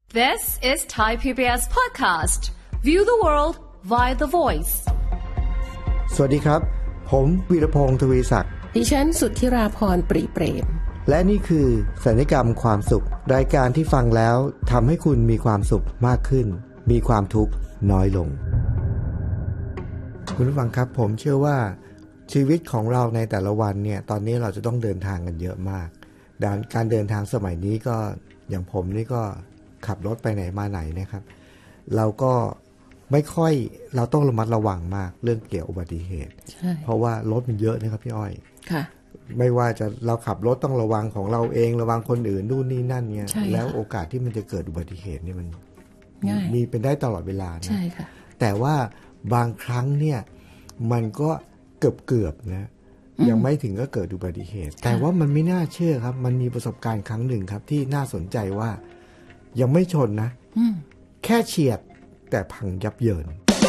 This is Thai PBS podcast. View the world via the voice. สวัสดีครับผมวีรพงษ์ทวีศักดิ์ดิฉันสุทธิราพรปรีเปรมและนี่คือสัญญกรรมความสุขรายการที่ฟังแล้วทำให้คุณมีความสุขมากขึ้นมีความทุกข์น้อยลงคุณผู้ฟังครับผมเชื่อว่าชีวิตของเราในแต่ละวันเนี่ยตอนนี้เราจะต้องเดินทางกันเยอะมากการเดินทางสมัยนี้ก็อย่างผมนี่ก็ขับรถไปไหนมาไหนนะครับเราก็ไม่ค่อยเราต้องระมัดระวังมากเรื่องเกี่ยวกับอุบัติเหตุเพราะว่ารถมันเยอะนะครับพี่อ้อยค่ะไม่ว่าจะเราขับรถต้องระวังของเราเองระวังคนอื่นนู่นนี่นั่นเนี่ยแล้วโอกาสที่มันจะเกิดอุบัติเหตุนี่มันมีเป็นได้ตลอดเวลานะแต่ว่าบางครั้งเนี่ยมันก็เกือบนะยังไม่ถึงก็เกิดอุบัติเหตุแต่ว่ามันไม่น่าเชื่อครับมันมีประสบการณ์ครั้งหนึ่งครับที่น่าสนใจว่ายังไม่ชนนะแค่เฉียดแต่พังยับเยิน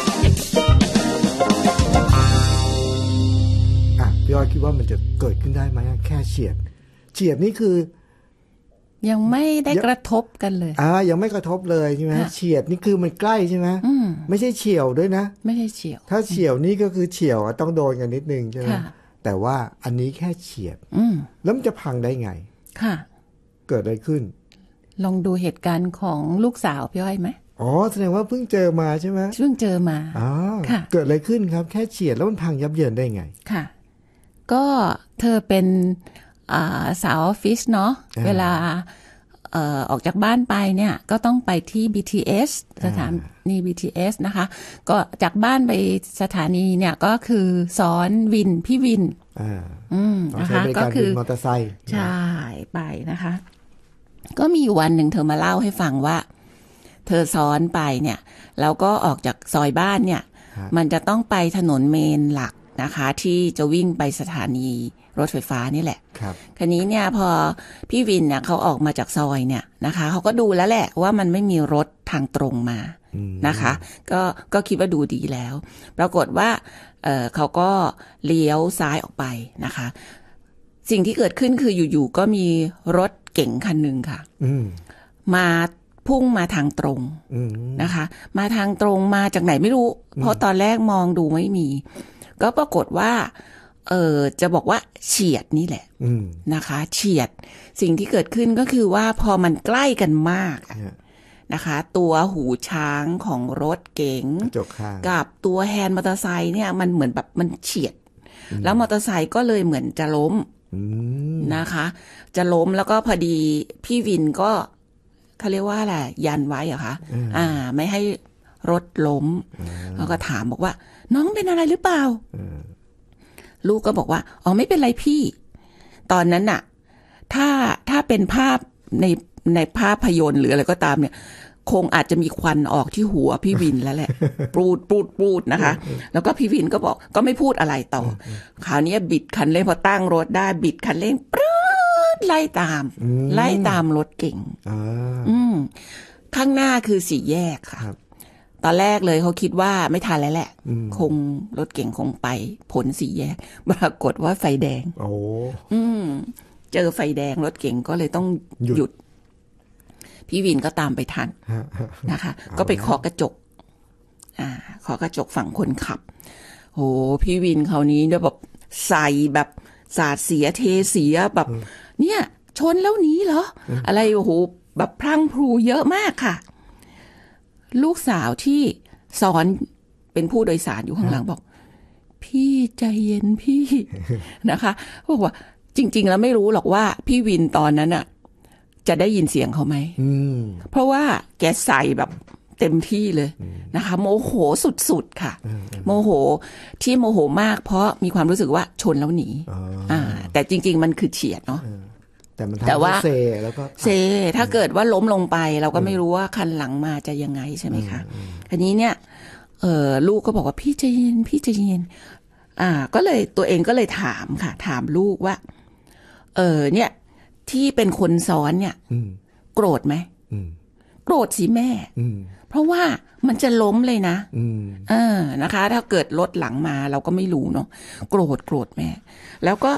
พี่อ้อยคิดว่ามันจะเกิดขึ้นได้ไหมแค่เฉียดนี่คือยังไม่ได้กระทบกันเลยยังไม่กระทบเลยใช่ไหมเฉียดนี่คือมันใกล้ใช่ไหมไม่ใช่เฉียวด้วยนะไม่ใช่เฉียวถ้าเฉียวนี่ก็คือเฉียวต้องโดนกันนิดนึงใช่ไหมแต่ว่าอันนี้แค่เฉียดแล้วมันจะพังได้ไงค่ะเกิดอะไรขึ้นลองดูเหตุการณ์ของลูกสาวพี่อ้อยไหมแสดงว่าเพิ่งเจอมาใช่ไหมเพิ่งเจอมาค่ะเกิดอะไรขึ้นครับแค่เฉียดแล้วมันพังยับเยินได้ไงค่ะก็เธอเป็นสาวออฟฟิศเนาะเวลาออกจากบ้านไปเนี่ยก็ต้องไปที่ BTS สถานี BTS นะคะก็จากบ้านไปสถานีเนี่ยก็คือซ้อนวินพี่วินนะคะก็คือมอเตอร์ไซค์ใช่ไปนะคะก็มีอยู่วันหนึ่งเธอมาเล่าให้ฟังว่าเธอซ้อนไปเนี่ยแล้วก็ออกจากซอยบ้านเนี่ยมันจะต้องไปถนนเมนหลักนะคะที่จะวิ่งไปสถานีรถไฟฟ้านี่แหละคันนี้เนี่ยพอพี่วินเนี่ยเขาออกมาจากซอยเนี่ยนะคะเขาก็ดูแล้วแหละว่ามันไม่มีรถทางตรงมานะคะก็คิดว่าดูดีแล้วปรากฏว่าเขาก็เลี้ยวซ้ายออกไปนะคะสิ่งที่เกิดขึ้นคืออยู่ๆก็มีรถเก๋งคันหนึ่งค่ะมาพุ่งมาทางตรงนะคะมาทางตรงมาจากไหนไม่รู้เพราะตอนแรกมองดูไม่มีก็ปรากฏว่าจะบอกว่าเฉียดนี่แหละนะคะเฉียดสิ่งที่เกิดขึ้นก็คือว่าพอมันใกล้กันมากนะคะตัวหูช้างของรถเก๋งกับตัวแฮนด์มอเตอร์ไซค์เนี่ยมันเหมือนแบบมันเฉียดแล้วมอเตอร์ไซค์ก็เลยเหมือนจะล้มนะคะจะล้มแล้วก็พอดีพี่วินก็เขาเรียกว่าอะไรยันไว้เหรอคะไม่ให้รถล้มแล้วก็ถามบอกว่าน้องเป็นอะไรหรือเปล่าลูกก็บอกว่าไม่เป็นไรพี่ตอนนั้นน่ะถ้าเป็นภาพในภาพยนตร์หรืออะไรก็ตามเนี่ยคงอาจจะมีควันออกที่หัวพี่วินแล้วแหละปูดนะคะแล้วก็พี่วินก็บอกก็ไม่พูดอะไรต่อคราวนี้บิดคันเร่งพอตั้งรถได้บิดคันเร่งปื๊ดไล่ตามรถเก่งข้างหน้าคือสี่แยกค่ะตอนแรกเลยเขาคิดว่าไม่ทันแล้วแหละคงรถเก่งคงไปผลสี่แยกปรากฏว่าไฟแดงเจอไฟแดงรถเก่งก็เลยต้องหยุดพี่วินก็ตามไปทันนะคะก็ไปเคาะกระจกเคาะกระจกฝั่งคนขับโหพี่วินคราวนี้เนี่ยแบบใส่แบบสาดเสียเทเสียแบบเนี่ยชนแล้วหนีเหรออะไรโอ้โหแบบพรั่งพรูเยอะมากค่ะลูกสาวที่ซ้อนเป็นผู้โดยสารอยู่ข้างหลังบอกพี่ใจเย็นพี่นะคะบอกว่าจริงๆแล้วไม่รู้หรอกว่าพี่วินตอนนั้นน่ะจะได้ยินเสียงเขาไหมเพราะว่าแกใส่แบบเต็มที่เลยนะคะโมโหสุดๆค่ะโมโหที่โมโหมากเพราะมีความรู้สึกว่าชนแล้วหนีแต่จริงๆมันคือเฉียดเนาะแต่ว่าแล้วก็เซถ้าเกิดว่าล้มลงไปเราก็ไม่รู้ว่าคันหลังมาจะยังไงใช่ไหมคะทีนี้เนี่ยลูกก็บอกว่าพี่ใจเย็นพี่ใจเย็นก็เลยตัวเองก็เลยถามค่ะถามลูกว่าเนี่ยที่เป็นคนซ้อนเนี่ยโกรธไหมโกรธสิแม่เพราะว่ามันจะล้มเลยนะนะคะถ้าเกิดรถหลังมาเราก็ไม่รู้เนาะโกรธแม่แล้วก็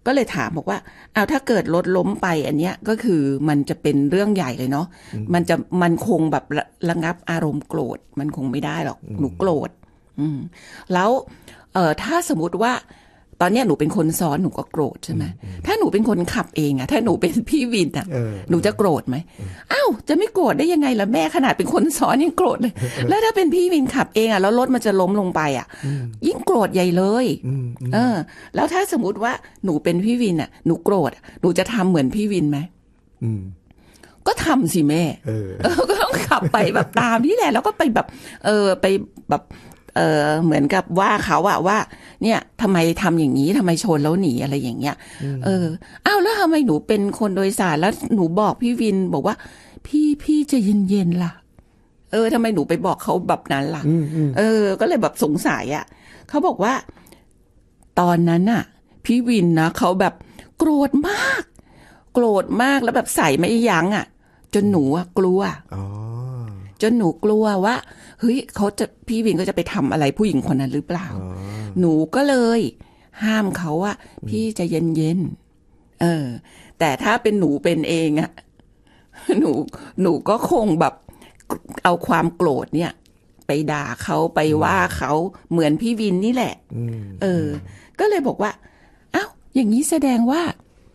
ก็เลยถามบอกว่าเอาถ้าเกิดรถล้มไปอันเนี้ยก็คือมันจะเป็นเรื่องใหญ่เลยเนาะมันคงแบบระงับอารมณ์โกรธมันคงไม่ได้หรอกหนูโกรธแล้วถ้าสมมุติว่าตอนนี้หนูเป็นคนซ้อนหนูก็โกรธใช่ไหมถ้าหนูเป็นคนขับเองอะถ้าหนูเป็นพี่วินอะหนูจะโกรธไหมอ้าวจะไม่โกรธได้ยังไงล่ะแม่ขนาดเป็นคนซ้อนยังโกรธเลยแล้วถ้าเป็นพี่วินขับเองอะแล้วรถมันจะล้มลงไปอะยิ่งโกรธใหญ่เลยแล้วถ้าสมมติว่าหนูเป็นพี่วินอะหนูโกรธหนูจะทำเหมือนพี่วินไหมก็ทำสิแม่ก็ต้องขับไปแบบตามนี่แหละแล้วก็ไปแบบไปแบบเหมือนกับว่าเขาอะว่าเนี่ยทำไมทำอย่างนี้ทำไมชนแล้วหนีอะไรอย่างเงี้ยอ้าวแล้วทำไมหนูเป็นคนโดยสารแล้วหนูบอกพี่วินบอกว่าพี่จะเย็นๆล่ะทำไมหนูไปบอกเขาแบบนั้นล่ะก็เลยแบบสงสัยอะเขาบอกว่าตอนนั้นน่ะพี่วินนะเขาแบบโกรธมากแล้วแบบใส่ไม่ยั้งอะจนหนูอะกลัวจนหนูกลัวว่าเฮ้ยพี่วินก็จะไปทำอะไรผู้หญิงคนนั้นหรือเปล่าหนูก็เลยห้ามเขาว่าพี่จะเย็นแต่ถ้าเป็นหนูเป็นเองอะหนูก็คงแบบเอาความโกรธเนี่ยไปด่าเขาไปว่าเขาเหมือนพี่วินนี่แหละก็เลยบอกว่าอ้าวอย่างนี้แสดงว่า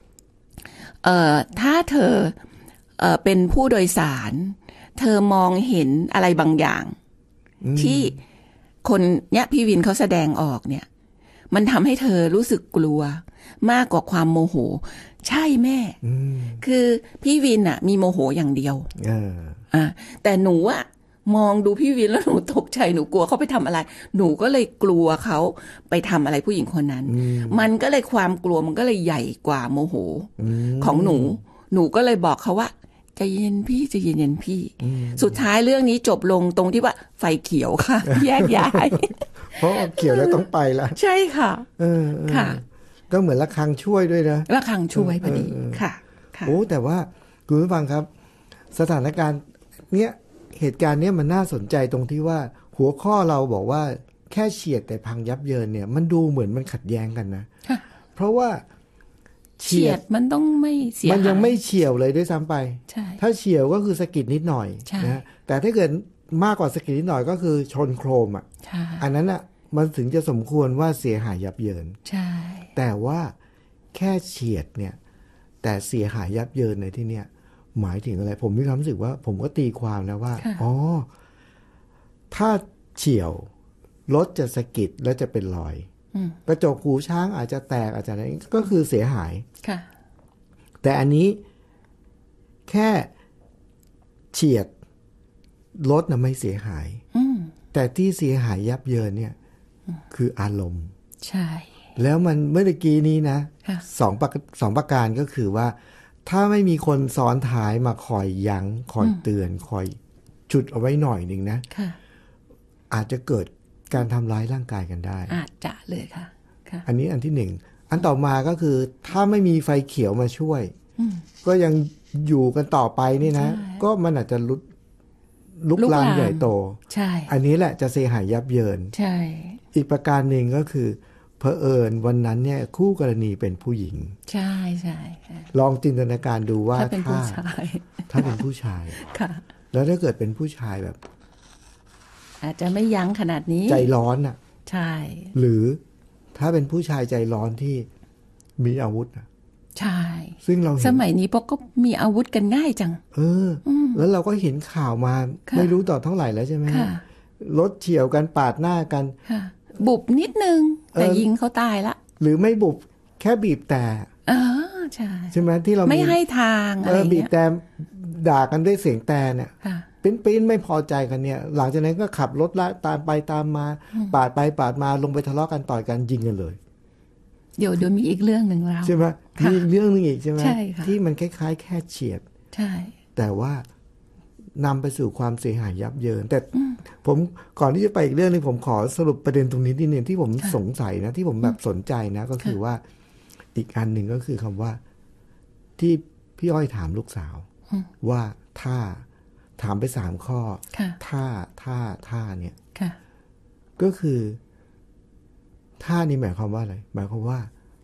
ถ้าเธอเป็นผู้โดยสารเธอมองเห็นอะไรบางอย่างที่คนเนี่ยพี่วินเขาแสดงออกเนี่ยมันทำให้เธอรู้สึกกลัวมากกว่าความโมโหใช่แม่คือพี่วินอะมีโมโหอย่างเดียวแต่หนูอะมองดูพี่วินแล้วหนูตกใจหนูกลัวเขาไปทำอะไรหนูก็เลยกลัวเขาไปทำอะไรผู้หญิงคนนั้นมันก็เลยความกลัวมันก็เลยใหญ่กว่าโมโหของหนูก็เลยบอกเขาว่าใจเย็นพี่ใจเย็นพี่สุดท้ายเรื่องนี้จบลงตรงที่ว่าไฟเขียวค่ะ แยกย้ายเพราะเขียวแล้วต้องไปละใช่ค่ะค่ะก็เหมือนระฆังช่วยด้วยนะระฆังช่วยพอดีค่ะโอ้แต่ว่าคุณผู้ฟังครับสถานการณ์เนี้ยเหตุการณ์เนี้ยมันน่าสนใจตรงที่ว่าหัวข้อเราบอกว่าแค่เฉียดแต่พังยับเยินเนี่ยมันดูเหมือนมันขัดแย้งกันนะเพราะว่าเฉียดมันต้องไม่เสียมันยังไม่เฉียวเลยด้วยซ้ำไปถ้าเฉียวก็คือสะกิดนิดหน่อยนะแต่ถ้าเกิดมากกว่าสะกิดนิดหน่อยก็คือชนโครมอ่ะอันนั้นอ่ะมันถึงจะสมควรว่าเสียหายยับเยินแต่ว่าแค่เฉียดเนี่ยแต่เสียหายยับเยินในที่เนี้ยหมายถึงอะไรผมมีความรู้สึกว่าผมก็ตีความนะว่าอ๋อถ้าเฉียวรถจะสะกิดแล้วจะเป็นรอยกระจกหูช้างอาจจะแตกอาจจะอะไรก็คือเสียหายแต่อันนี้แค่เฉียดรถน่ะไม่เสียหายแต่ที่เสียหายยับเยินเนี่ยคืออารมณ์ใช่แล้วมันเมื่อกี้นี้นะสองประการก็คือว่าถ้าไม่มีคนซ้อนท้ายมาคอยยั้งคอยเตือนคอยจุดเอาไว้หน่อยนึงนะอาจจะเกิดการทำร้ายร่างกายกันได้อาจจะเลยค่ะอันนี้อันที่หนึ่งอันต่อมาก็คือถ้าไม่มีไฟเขียวมาช่วยก็ยังอยู่กันต่อไปนี่นะก็มันอาจจะลุกลามใหญ่โตใช่อันนี้แหละจะเสียหายยับเยินใช่อีกประการหนึ่งก็คือเผอิญวันนั้นเนี่ยคู่กรณีเป็นผู้หญิงใช่ใช่ลองจินตนาการดูว่าถ้าเป็นผู้ชายค่ะแล้วถ้าเกิดเป็นผู้ชายแบบอาจจะไม่ยั้งขนาดนี้ใจร้อนอ่ะใช่หรือถ้าเป็นผู้ชายใจร้อนที่มีอาวุธอ่ะใช่ซึ่งเราสมัยนี้พวกก็มีอาวุธกันง่ายจังแล้วเราก็เห็นข่าวมาไม่รู้ต่อเท่าไหร่แล้วใช่ไหมรถเฉี่ยวกันปาดหน้ากันบุบนิดนึงแต่ยิงเขาตายละหรือไม่บุบแค่บีบแต่ใช่ใช่ไหมที่เราไม่ให้ทางอะไรบีบแต่ด่ากันด้วยเสียงแต่เนี่ยปิ้นไม่พอใจกันเนี่ยหลังจากนั้นก็ขับรถละตามไปตามมาปาดไปปาดมาลงไปทะเลาะกันต่อยกันยิงกันเลยเดี๋ยวมีอีกเรื่องหนึ่งแล้วใช่ไหมมีอีกเรื่องนึงอีกใช่ไหมที่มันคล้ายๆแค่เฉียดใช่แต่ว่านำไปสู่ความเสียหายยับเยินแต่ผมก่อนที่จะไปอีกเรื่องนึงผมขอสรุปประเด็นตรงนี้นิดนึงที่ผมสงสัยนะที่ผมแบบสนใจนะก็คือว่าอีกอันหนึ่งก็คือคำว่าที่พี่อ้อยถามลูกสาวว่าถ้าถามไป3 ข้อถ้าเนี่ยก็คือท่านี้หมายความว่าอะไรหมายความว่า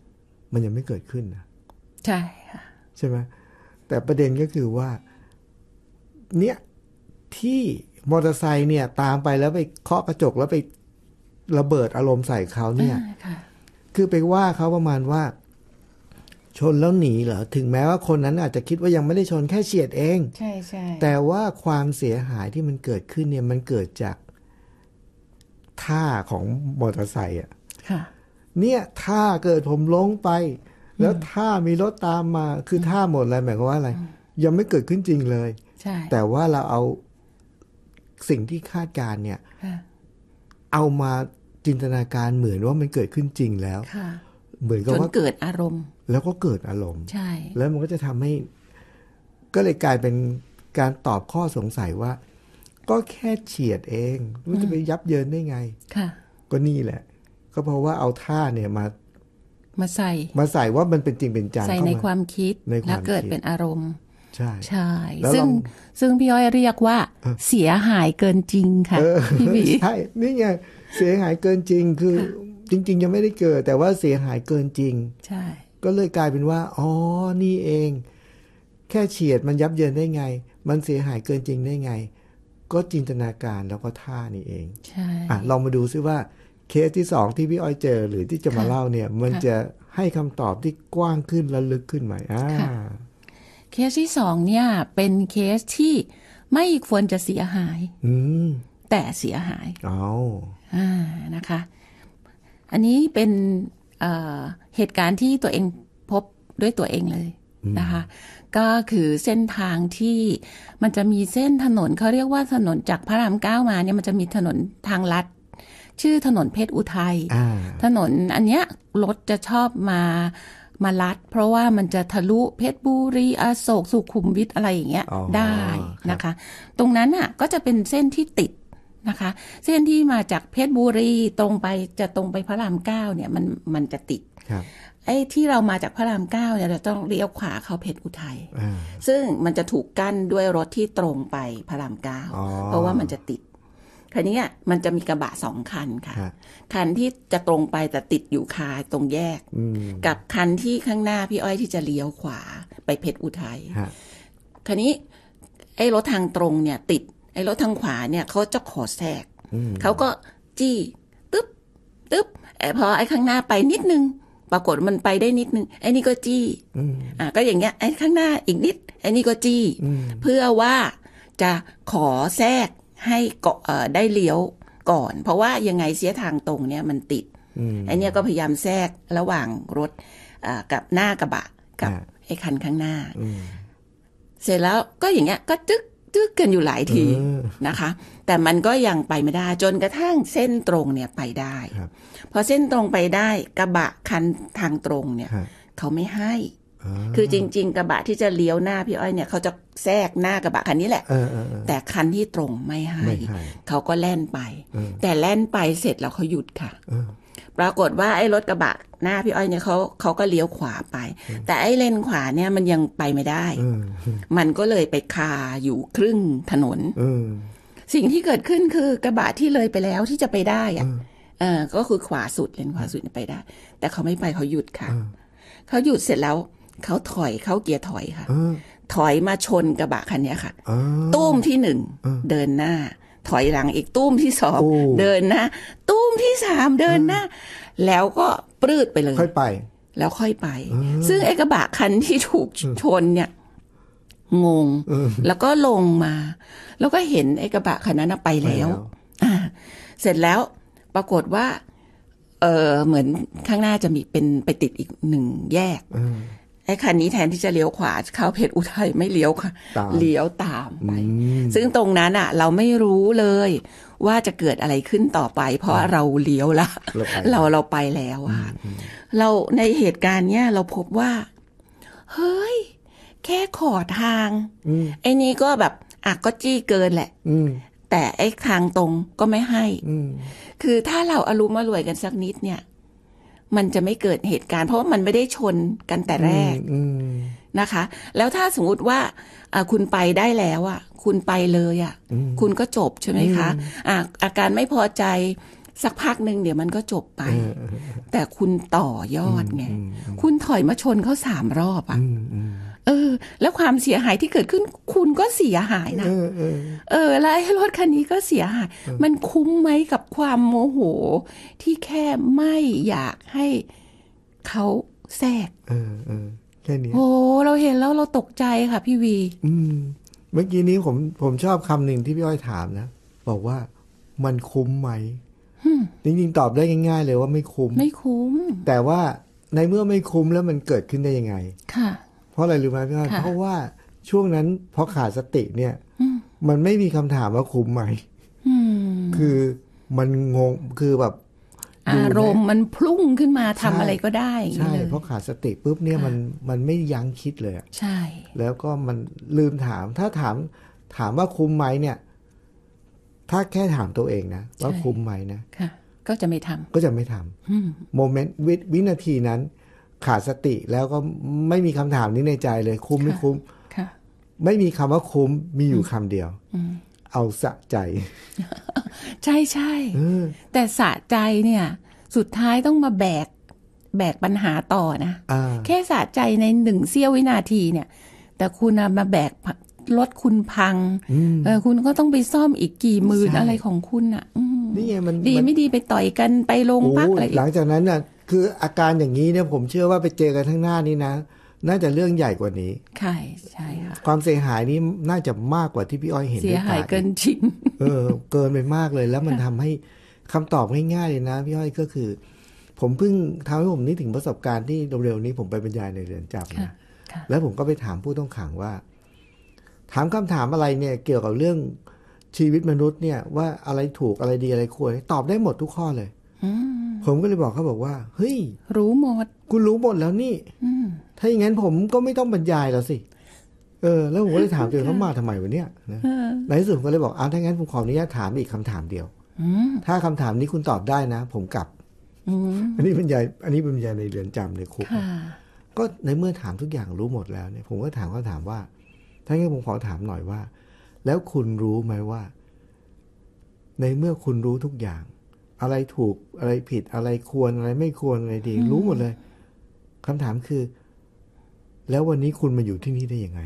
มันยังไม่เกิดขึ้นนะใช่ค่ะใช่ไหมแต่ประเด็นก็คือว่าเนี่ยที่มอเตอร์ไซค์เนี่ยตามไปแล้วไปเคาะกระจกแล้วไประเบิดอารมณ์ใส่เขาเนี่ยคือไปว่าเขาประมาณว่าชนแล้วหนีเหรอถึงแม้ว่าคนนั้นอาจจะคิดว่ายังไม่ได้ชนแค่เฉียดเองใช่ใช่แต่ว่าความเสียหายที่มันเกิดขึ้นเนี่ยมันเกิดจากท่าของมอเตอร์ไซค์อ่ะเนี่ยท่าเกิดผมลงไปแล้วท่ามีรถตามมาคือท่าหมดเลยหมายความว่าอะไรยังไม่เกิดขึ้นจริงเลยแต่ว่าเราเอาสิ่งที่คาดการณ์เนี่ยเอามาจินตนาการเหมือนว่ามันเกิดขึ้นจริงแล้วเหมือนกับว่าเกิดอารมณ์แล้วก็เกิดอารมณ์ใช่แล้วมันก็จะทำให้ก็เลยกลายเป็นการตอบข้อสงสัยว่าก็แค่เฉียดเองมันจะไปยับเยินได้ไงก็นี่แหละก็เพราะว่าเอาท่าเนี่ยมาใส่ว่ามันเป็นจริงเป็นจังใส่ในความคิดแล้วเกิดเป็นอารมณ์ใช่ซึ่งพี่อ้อยเรียกว่าเสียหายเกินจริงค่ะพี่บีใช่นี่ไงเสียหายเกินจริงคือจริงๆยังไม่ได้เกิดแต่ว่าเสียหายเกินจริงใช่ก็เลยกลายเป็นว่าอ๋อนี่เองแค่เฉียดมันยับเยินได้ไงมันเสียหายเกินจริงได้ไงก็จินตนาการแล้วก็ท่านี่เองใช่ลองมาดูซิว่าเคสที่2ที่พี่อ้อยเจอหรือที่จะมาเล่าเนี่ยมันจะให้คำตอบที่กว้างขึ้นและลึกขึ้นไหมเคสที่2เนี่ยเป็นเคสที่ไม่ควรจะเสียหายแต่เสียหายนะคะ อันนี้เป็นเหตุการณ์ที่ตัวเองพบด้วยตัวเองเลยนะคะก็คือเส้นทางที่มันจะมีเส้นถนนเขาเรียกว่าถนนจากพระราม9มาเนี่ยมันจะมีถนนทางลัดชื่อถนนเพชรอุทัยถนนอันเนี้ยรถจะชอบมาลัดเพราะว่ามันจะทะลุเพชรบุรีอโศกสุขุมวิทอะไรอย่างเงี้ยได้นะคะตรงนั้นอ่ะก็จะเป็นเส้นที่ติดนะคะเส้นที่มาจากเพชรบุรีตรงไปพระราม9เนี่ยมันจะติดไอ้ที่เรามาจากพระราม9เนี่ยเราต้องเลี้ยวขวาเข้าเพชรอุทัยซึ่งมันจะถูกกั้นด้วยรถที่ตรงไปพระราม9เพราะว่ามันจะติดคันนี้มันจะมีกระบะ2คันค่ะคันที่จะตรงไปแต่ติดอยู่คาตรงแยกกับคันที่ข้างหน้าพี่อ้อยที่จะเลี้ยวขวาไปเพชรอุทัยคันนี้ไอ้รถทางตรงเนี่ยติดไอ้รถทางขวาเนี่ยเขาจะขอแทรกเขาก็จี้ตึ๊บพอไอ้ข้างหน้าไปนิดนึงปรากฏมันไปได้นิดนึงไอ้นี่ก็จี้ก็อย่างเงี้ยไอ้ข้างหน้าอีกนิดไอ้นี่ก็จี้เพื่อว่าจะขอแทรกให้ได้เลี้ยวก่อนเพราะว่ายังไงเสียทางตรงเนี่ยมันติดไอ้เนี่ยก็พยายามแทรกระหว่างรถกับหน้ากระบะกับไอ้คันข้างหน้าเสร็จแล้วก็อย่างเงี้ยก็ตึ๊กกันอยู่หลายทีนะคะแต่มันก็ยังไปไม่ได้จนกระทั่งเส้นตรงเนี่ยไปได้พอเส้นตรงไปได้กระบะคันทางตรงเนี่ยเขาไม่ให้คือจริงๆกระบะที่จะเลี้ยวหน้าพี่อ้อยเนี่ยเขาจะแทรกหน้ากระบะคันนี้แหละแต่คันที่ตรงไม่ให้เขาก็แล่นไปแต่แล่นไปเสร็จแล้วเขาหยุดค่ะปรากฏว่าไอ้รถกระบะหน้าพี่อ้อยเนี่ยเขาก็เลี้ยวขวาไปแต่ไอ้เลนขวาเนี่ยมันยังไปไม่ได้มันก็เลยไปคาอยู่ครึ่งถนนสิ่งที่เกิดขึ้นคือกระบะที่เลยไปแล้วที่จะไปได้ก็คือขวาสุดเลนขวาสุดไปได้แต่เขาไม่ไปเขาหยุดค่ะเขาหยุดเสร็จแล้วเขาถอยเข้าเกียร์ถอยค่ะถอยมาชนกระบะคันนี้ค่ะตุ้มที่1เดินหน้าถอยหลังอีกตุ้มที่2เดินหน้าตุ้มที่3เดินหน้าแล้วก็ปรืดไปเลยค่อยไปแล้วค่อยไปซึ่งไอ้กระบะคันที่ถูกชนเนี่ยงงแล้วก็ลงมาแล้วก็เห็นไอ้กระบะคันนั้นไปแล้วเสร็จแล้วปรากฏว่าเหมือนข้างหน้าจะมีเป็นไปติดอีก1แยกไอ้คันนี้แทนที่จะเลี้ยวขวาเข้าเพชรอุทัยไม่เลี้ยวค่ะเลี้ยวตามไปซึ่งตรงนั้นเราไม่รู้เลยว่าจะเกิดอะไรขึ้นต่อไปเพราะเราเลี้ยวละเราไปแล้วเราในเหตุการณ์เนี้ยเราพบว่าเฮ้ยแค่ขอทางไอ้นี้ก็แบบก็จี้เกินแหละแต่ไอ้ทางตรงก็ไม่ให้คือถ้าเราอารมณ์อร่วยกันสักนิดเนี่ยมันจะไม่เกิดเหตุการณ์เพราะว่ามันไม่ได้ชนกันแต่แรกนะคะแล้วถ้าสมมติว่าคุณไปได้แล้วคุณไปเลยคุณก็จบใช่ไหมคะอาการไม่พอใจสักพักหนึ่งเดี๋ยวมันก็จบไปแต่คุณต่อยอดไงคุณถอยมาชนเขา3 รอบอ่ะแล้วความเสียหายที่เกิดขึ้นคุณก็เสียหายนะแล้วรถคันนี้ก็เสียหายมันคุ้มไหมกับความโมโหที่แค่ไม่อยากให้เขาแทรกแค่นี้โอ้เราเห็นแล้วเราตกใจค่ะพี่วีเมื่อกี้นี้ผมชอบคำหนึ่งที่พี่อ้อยถามนะบอกว่ามันคุ้มไหมจริงๆตอบได้ง่ายๆเลยว่าไม่คุ้มแต่ว่าในเมื่อไม่คุ้มแล้วมันเกิดขึ้นได้ยังไงค่ะเพราะอะไรรู้ไหมพี่อ้อยเพราะว่าช่วงนั้นพอขาดสติเนี่ยมันไม่มีคำถามว่าคุ้มไหมคือมันงงคือแบบอารมณ์มันพุ่งขึ้นมาทำอะไรก็ได้ใช่เพราะขาดสติปุ๊บเนี่ยมันไม่ยั้งคิดเลยใช่แล้วก็มันลืมถามถ้าถามว่าคุ้มไหมเนี่ยถ้าแค่ถามตัวเองนะว่าคุ้มไหมนะก็จะไม่ทำโมเมนต์วินาทีนั้นขาดสติแล้วก็ไม่มีคำถามนี้ในใจเลยคุ้มไม่คุ้มไม่มีคำว่าคุ้มมีอยู่คำเดียวเอาสะใจใช่ใช่แต่สะใจเนี่ยสุดท้ายต้องมาแบกปัญหาต่อนะแค่สะใจใน1 เสี้ยววินาทีเนี่ยแต่คุณมาแบกรถคุณพังคุณก็ต้องไปซ่อมอีกกี่หมื่นอะไรของคุณอ่ะนี่ไงมันดีไม่ดีไปต่อยกันไปโรงพักอะไรหลังจากนั้นน่ะคืออาการอย่างนี้เนี่ยผมเชื่อว่าไปเจอกันข้างหน้านี้นะน่าจะเรื่องใหญ่กว่านี้ใช่ค่ะความเสียหายนี้น่าจะมากกว่าที่พี่อ้อยเห็นเสียหายเกินจริงเกินไปมากเลยแล้วมันทำให้คำตอบง่ายๆเลยนะพี่อ้อยก็คือผมเพิ่งทำให้ผมนึกถึงประสบการณ์ที่เร็วๆนี้ผมไปบรรยายในเรือนจำนะแล้วผมก็ไปถามผู้ต้องขังว่าถามคำถามอะไรเนี่ยเกี่ยวกับเรื่องชีวิตมนุษย์เนี่ยว่าอะไรถูกอะไรดีอะไรควรตอบได้หมดทุกข้อเลยผมก็เลยบอกเขาบอกว่าเฮ้ยรู้หมดคุณรู้หมดแล้วนี่ถ้าอย่างนั้นผมก็ไม่ต้องบรรยายแล้วสิแล้วผมก็เลยถามตัวเองเขามาทำไมวะเนี่ยนะในที่สุดผมก็เลยบอกถ้างั้นผมขออนุญาตถามอีกคำถามเดียวถ้าคำถามนี้คุณตอบได้นะผมกลับอันนี้บรรยายในเรือนจำในคุกก็ในเมื่อถามทุกอย่างรู้หมดแล้วเนี่ยผมก็ถามว่าถ้างั้นผมขอถามหน่อยว่าแล้วคุณรู้ไหมว่าในเมื่อคุณรู้ทุกอย่างอะไรถูกอะไรผิดอะไรควรอะไรไม่ควรอะไรดีรู้หมดเลยคำถามคือแล้ววันนี้คุณมาอยู่ที่นี่ได้ยังไง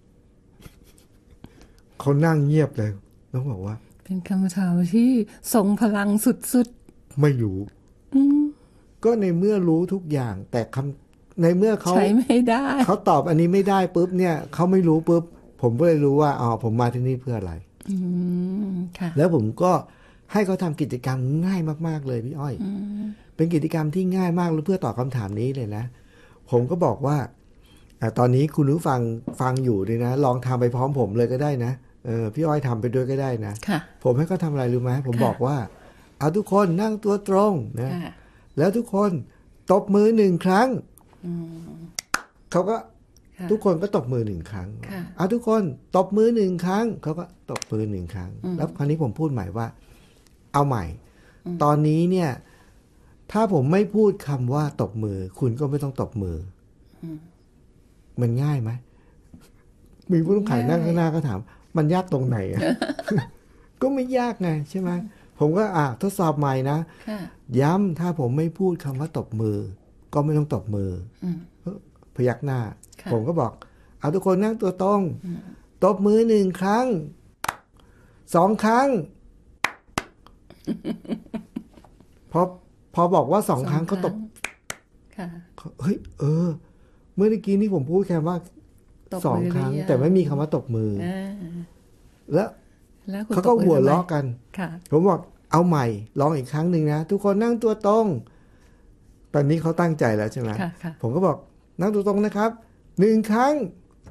เขานั่งเงียบเลยแล้วบอกว่าเป็นคำถามที่ทรงพลังสุดๆไม่รู้ก็ในเมื่อรู้ทุกอย่างแต่ในเมื่อเขาใช้ไม่ได้เขาตอบอันนี้ไม่ได้ปุ๊บเนี่ยเขาไม่รู้ปุ๊บผมก็เลยรู้ว่าผมมาที่นี่เพื่ออะไรแล้วผมก็ให้เขาทำกิจกรรมง่ายมากๆเลยพี่อ้อยเป็นกิจกรรมที่ง่ายมากเพื่อตอบคำถามนี้เลยนะผมก็บอกว่าตอนนี้คุณผู้ฟังอยู่เลยนะลองทำไปพร้อมผมเลยก็ได้นะพี่อ้อยทำไปด้วยก็ได้นะผมให้เขาทำอะไรรู้ไหมผมบอกว่าเอาทุกคนนั่งตัวตรงนะแล้วทุกคนตบมือ1 ครั้งเขาก็ทุกคนก็ตบมือ1 ครั้งเอาทุกคนตบมือ1 ครั้งเขาก็ตบมือ1 ครั้งแล้วคราวนี้ผมพูดใหม่ว่าเอาใหม่ตอนนี้เนี่ยถ้าผมไม่พูดคำว่าตบมือคุณก็ไม่ต้องตบมือมันง่ายไหมมีผู้ต้องขังนั่งข้างหน้าก็ถามมันยากตรงไหนอ่ะ ก็ไม่ยากไงใช่ไหมผมก็ทดสอบใหม่นะย้ำถ้าผมไม่พูดคำว่าตบมือก็ไม่ต้องตบมือพยักหน้าผมก็บอกเอาทุกคนนั่งตัวตรงตบมือ1 ครั้ง2 ครั้งพอบอกว่า2 ครั้งเขาตบเฮ้ยเมื่อกี้นี่ผมพูดแค่ว่า2 ครั้งแต่ไม่มีคำว่าตบมือแล้วเขาก็หัวเราะกันผมบอกเอาใหม่ลองอีกครั้งหนึ่งนะทุกคนนั่งตัวตรงตอนนี้เขาตั้งใจแล้วใช่ไหมผมก็บอกนั่งตัวตรงนะครับ1 ครั้ง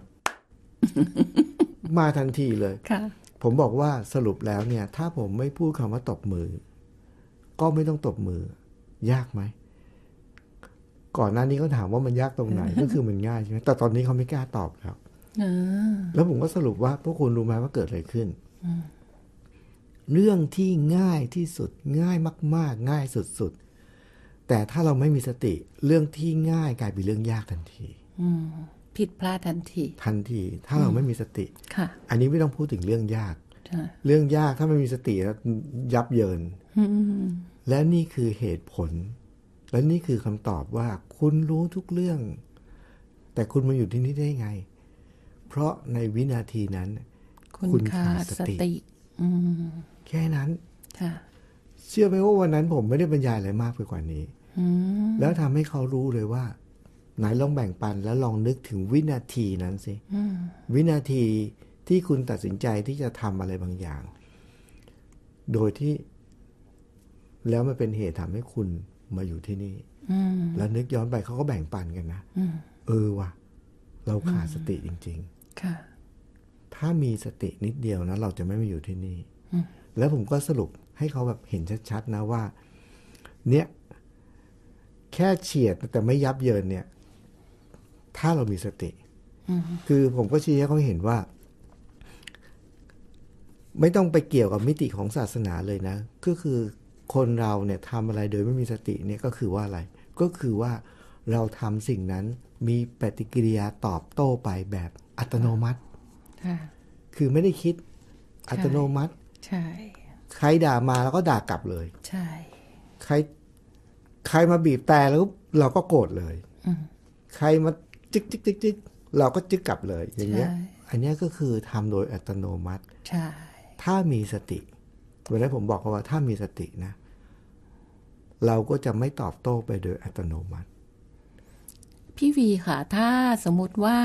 มาทันทีเลยผมบอกว่าสรุปแล้วเนี่ยถ้าผมไม่พูดคำว่าตบมือก็ไม่ต้องตบมือยากไหมก่อนหน้านี้เขาถามว่ามันยากตรงไหน ก็คือมันง่ายใช่ไหมแต่ตอนนี้เขาไม่กล้าตอบครับแล้วผมก็สรุปว่าพวกคุณรู้ไหมว่าเกิดอะไรขึ้นเรื่องที่ง่ายที่สุดง่ายมากๆง่ายสุดๆแต่ถ้าเราไม่มีสติเรื่องที่ง่ายกลายเป็นเรื่องยากทันทีผิดพลาดทันทีถ้าเราไม่มีสติอันนี้ไม่ต้องพูดถึงเรื่องยากเรื่องยากถ้าไม่มีสติแล้วยับเยินและนี่คือเหตุผลและนี่คือคำตอบว่าคุณรู้ทุกเรื่องแต่คุณมาอยู่ที่นี่ได้ไงเพราะในวินาทีนั้นคุณขาดสติแค่นั้นเชื่อไหมว่าวันนั้นผมไม่ได้บรรยายอะไรมากไปกว่านี้แล้วทำให้เขารู้เลยว่าไหนลองแบ่งปันแล้วลองนึกถึงวินาทีนั้นสิวินาทีที่คุณตัดสินใจที่จะทำอะไรบางอย่างโดยที่แล้วมันเป็นเหตุทำให้คุณมาอยู่ที่นี่แล้วนึกย้อนไปเขาก็แบ่งปันกันนะว่ะเราขาดสติจริงๆถ้ามีสตินิดเดียวนะเราจะไม่มาอยู่ที่นี่แล้วผมก็สรุปให้เขาแบบเห็นชัดๆนะว่าเนี่ยแค่เฉียดแต่ไม่ยับเยินเนี่ยถ้าเรามีสติคือผมก็ชี้ให้เขาเห็นว่าไม่ต้องไปเกี่ยวกับมิติของศาสนาเลยนะก็คือคนเราเนี่ยทำอะไรโดยไม่มีสติเนี่ยก็คือว่าอะไรก็คือว่าเราทำสิ่งนั้นมีปฏิกิริยาตอบโต้ไปแบบอัตโนมัติคือไม่ได้คิดอัตโนมัติใช่ใครด่ามาแล้วก็ด่ากลับเลยใช่ใครมาบีบแต่แล้วเราก็โกรธเลยใครมาจึ๊กเราก็จึ๊กกลับเลยอย่างเงี้ยอันนี้ก็คือทำโดยอัตโนมัติใช่ถ้ามีสติเวลาผมบอกเขาว่าถ้ามีสตินะเราก็จะไม่ตอบโต้ไปโดยอัตโนมัติพี่วีค่ะถ้าสมมุติว่า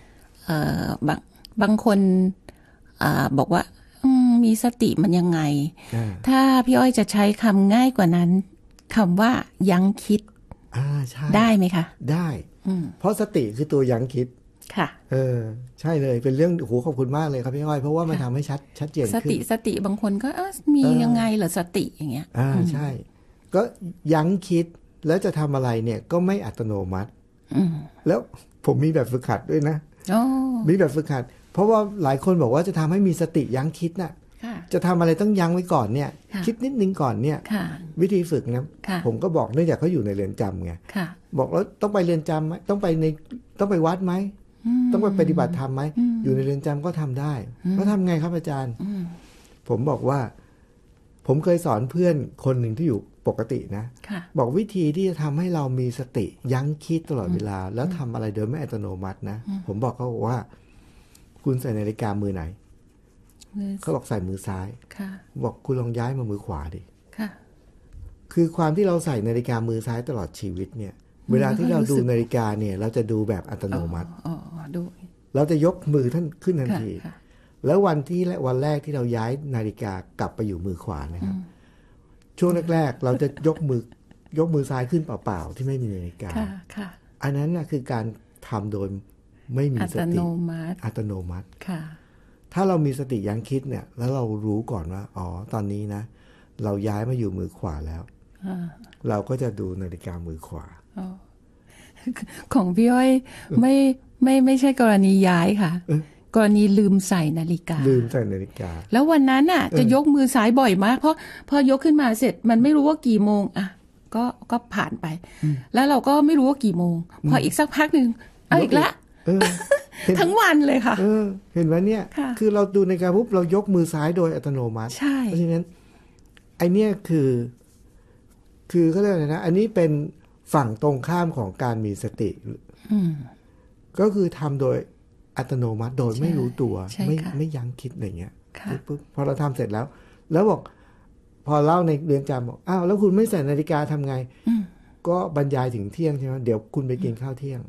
บางคนบอกว่ามีสติมันยังไงถ้าพี่อ้อยจะใช้คำง่ายกว่านั้นคำว่ายั้งคิดได้ไหมคะได้เพราะสติคือตัวยั้งคิดค่ะใช่เลยเป็นเรื่องโหขอบคุณมากเลยครับพี่อ้อยเพราะว่ามันทำให้ชัดเจนขึ้นสติบางคนก็มียังไงเหรอสติอย่างเงี้ยใช่ก็ยั้งคิดแล้วจะทำอะไรเนี่ยก็ไม่อัตโนมัติแล้วผมมีแบบฝึกหัดด้วยนะมีแบบฝึกหัดเพราะว่าหลายคนบอกว่าจะทำให้มีสติยั้งคิดน่ะจะทำอะไรต้องยั้งไว้ก่อนเนี่ยคิดนิดนึงก่อนเนี่ยวิธีฝึกนะผมก็บอกเนื่องจากเขาอยู่ในเรือนจำไงบอกแล้วต้องไปเรือนจำไหมต้องไปวัดไหมต้องไปปฏิบัติธรรมไหมอยู่ในเรือนจำก็ทำได้แล้วทำไงครับอาจารย์ผมบอกว่าผมเคยสอนเพื่อนคนหนึ่งที่อยู่ปกตินะบอกวิธีที่จะทำให้เรามีสติยั้งคิดตลอดเวลาแล้วทำอะไรโดยไม่อัตโนมัตินะผมบอกเขาว่าคุณใส่นาฬิกามือไหนเขาบอกใส่มือซ้ายบอกคุณลองย้ายมามือขวาดิคือความที่เราใส่นาฬิกามือซ้ายตลอดชีวิตเนี่ยเวลาที่เราดูนาฬิกาเนี่ยเราจะดูแบบอัตโนมัติเราจะยกมือท่านขึ้นทันทีแล้ววันแรกที่เราย้ายนาฬิกากลับไปอยู่มือขวานะครับช่วงแรกๆเราจะยกมือซ้ายขึ้นเปล่าๆที่ไม่มีนาฬิกาอันนั้นนะคือการทำโดยไม่มีสติอัตโนมัติถ้าเรามีสติยั้งคิดเนี่ยแล้วเรารู้ก่อนว่าตอนนี้นะเราย้ายมาอยู่มือขวาแล้วเราก็จะดูนาฬิกามือขวาของพี่อ้อยไม่ใช่กรณีย้ายค่ะกรณีลืมใส่นาฬิกาแล้ววันนั้นน่ะจะยกมือซ้ายบ่อยมากเพราะพอยกขึ้นมาเสร็จมันไม่รู้ว่ากี่โมงก็ผ่านไปแล้วเราก็ไม่รู้ว่ากี่โมงพออีกสักพักนึงอีกละทั้งวันเลยค่ะเห็นไหมเนี่ยคือเราดูในการปุ๊บเรายกมือซ้ายโดยอัตโนมัติเพราะฉะนั้นไอเนี้ยคือเขาเรียกอะไรนะอันนี้เป็นฝั่งตรงข้ามของการมีสติก็คือทำโดยอัตโนมัติโดยไม่รู้ตัวไม่ยั้งคิดอะไรเงี้ยปุ๊บพอเราทำเสร็จแล้วบอกพอเล่าในเรือนจำบอกแล้วคุณไม่ใส่นาฬิกาทำไงก็บรรยายถึงเที่ยงใช่ไหมเดี๋ยวคุณไปกินข้าวเที่ยง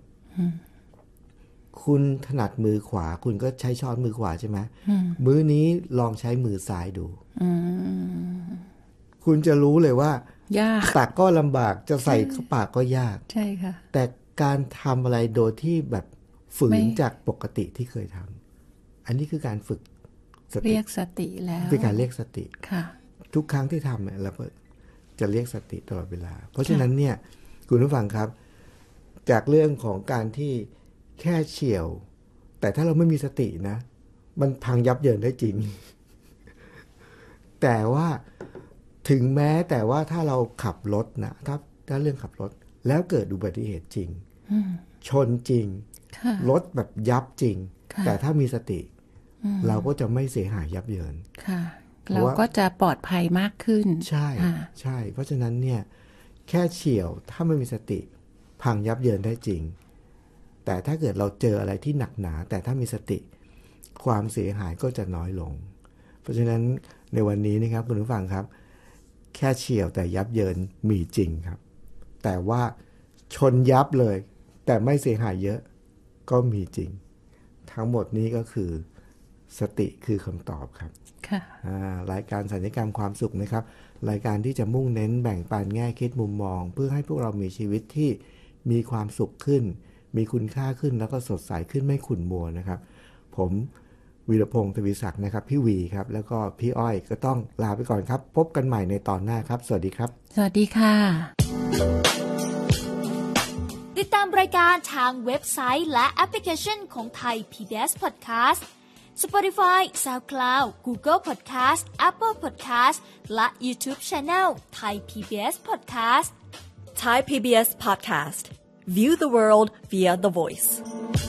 คุณถนัดมือขวาคุณก็ใช้ช้อนมือขวาใช่ไหมมื้อนี้ลองใช้มือซ้ายดูคุณจะรู้เลยว่ายากตักก็ลำบากจะใส่เข้าปากก็ยากใช่ค่ะแต่การทำอะไรโดยที่แบบฝืนจากปกติที่เคยทำอันนี้คือการฝึกสติเรียกสติแล้วเป็นการเรียกสติค่ะทุกครั้งที่ทำเนี่ยเราก็จะเรียกสติตลอดเวลาเพราะฉะนั้นเนี่ยคุณผู้ฟังครับจากเรื่องของการที่แค่เฉี่ยวแต่ถ้าเราไม่มีสตินะมันพังยับเยินได้จริงแต่ว่าถึงแม้แต่ว่าถ้าเราขับรถนะถ้าเรื่องขับรถแล้วเกิดอุบัติเหตุจริงชนจริงรถแบบยับจริงแต่ถ้ามีสติเราก็จะไม่เสียหายยับเยินค่ะเราก็จะปลอดภัยมากขึ้นใช่ใช่เพราะฉะนั้นเนี่ยแค่เฉี่ยวถ้าไม่มีสติพังยับเยินได้จริงแต่ถ้าเกิดเราเจออะไรที่หนักหนาแต่ถ้ามีสติความเสียหายก็จะน้อยลงเพราะฉะนั้นในวันนี้นะครับคุณผู้ฟังครับแค่เฉี่ยวแต่ยับเยินมีจริงครับแต่ว่าชนยับเลยแต่ไม่เสียหายเยอะก็มีจริงทั้งหมดนี้ก็คือสติคือคำตอบครับรายการสัญญกรรมความสุขนะครับรายการที่จะมุ่งเน้นแบ่งปันแง่คิดมุมมองเพื่อให้พวกเรามีชีวิตที่มีความสุขขึ้นมีคุณค่าขึ้นแล้วก็สดใสขึ้นไม่ขุ่นมัวนะครับผมวีรพงศ์ทวีศักดิ์นะครับพี่วีครับแล้วก็พี่อ้อยก็ต้องลาไปก่อนครับพบกันใหม่ในตอนหน้าครับสวัสดีครับสวัสดีค่ะติดตามรายการทางเว็บไซต์และแอปพลิเคชันของไทย PBS Podcast Spotify, SoundCloud, Google Podcast, Apple Podcast และ YouTube Channel Thai PBS Podcast Thai PBS Podcast View the world via the voice